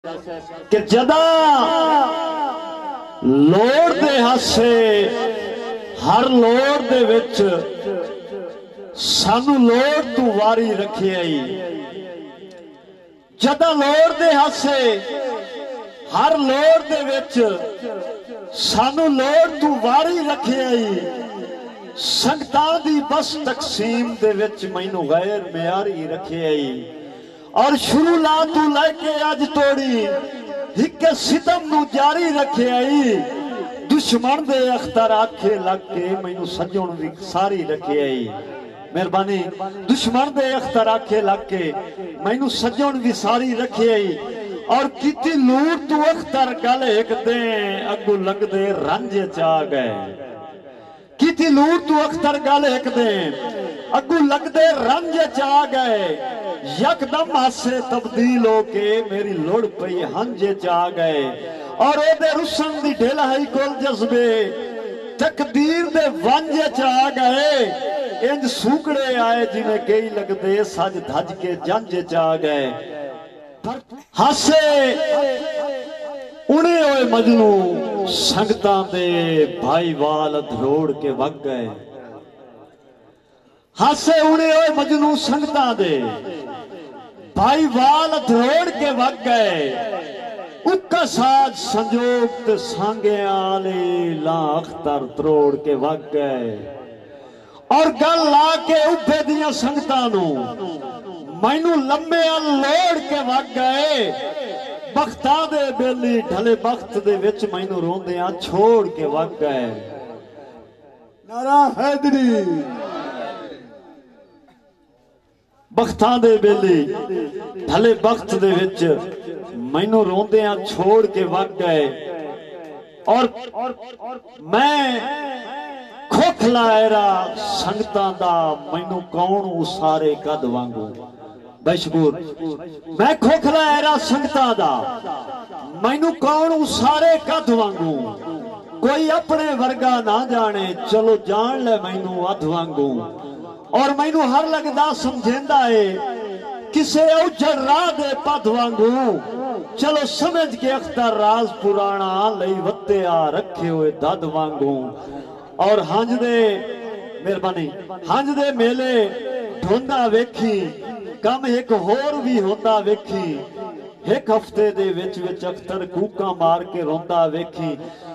कि जदा लोड़ दे हासे हर लोड़ दे विच सानू लोड़ तू वारी रखे आई। जदा लोड़ दे हासे हर लोड़ दे विच सानू लोड़ तू वारी रखे आई। संगतां दी बस तकसीम दे विच मैनू गैर मियारी रखे आई। और शुरू ला तू लैके अज तोड़ी हिक सितम नू जारी रखे आई। दुश्मन दे अख्तर आखे लग के मैनू सजण दी सारी रखे आई। मेहरबानी दुश्मन दे अख्तर आखे लग के मैनू सजण दी सारी रखे आई। और किती लूर तू अख्तर गल एक दे अगू लगदे रंजे चा गए। किती लूर तू अख्तर गल एक दे अगू लगदे रंजे चा गए। यकदम हासे तब्दील होके मेरी लोड़ पई हंजे चा गए। और ओदे रुसन दी ढेलाई कोल जज्बे तकदीर दे वंजे चा गए। इंज सूकड़े आए जिन्हें कई लगदे सज धज के जंजे चा गए। हासे उड़े होए मजनू संगतां दे भाई वाल धरोड़ के वग गए। हासे उड़े होए मजनू संगतां दे भाई वाल धरोड़ के वग गए। उक्का साज संजोग ते सांगे आले लाख तर त्रोड़ के वग गए। और गल ला के उभे दियां संगतां नू मैनू लम्बे लोड़ के वग गए। बख्ता दे बेली ढले बख्त दे विच मैनू रोंदियां छोड़ के वग गए। नारा हैदरी बख्तां दे बेली ढले बख्त दे विच मैनू रोंदियां छोड़ के वग गए। और मैं खोखलाएरा संगतां दा मैनू कौन उसारे कद वांगू। बशकूर मैं खोखलाएरा संगतां दा मैनू कौन उसारे कद वांगू। कोई अपने वर्गा ना जाने चलो जान ले मैनू अध वांगू। और मैनू हर लगदा समझेंदा है किसे उजड़ राह दे पद वांगू। चलो समझ के अख्तर राज पुराना लई वत्ते आ रखे हुए दद वांगू। और हंज दे मेहरबानी हंज दे मेले ढोंदा वेखी कम एक होर भी होंदा वेखी। एक हफ्ते दे विच अख्तर कूका मार के रोंदा वेखी।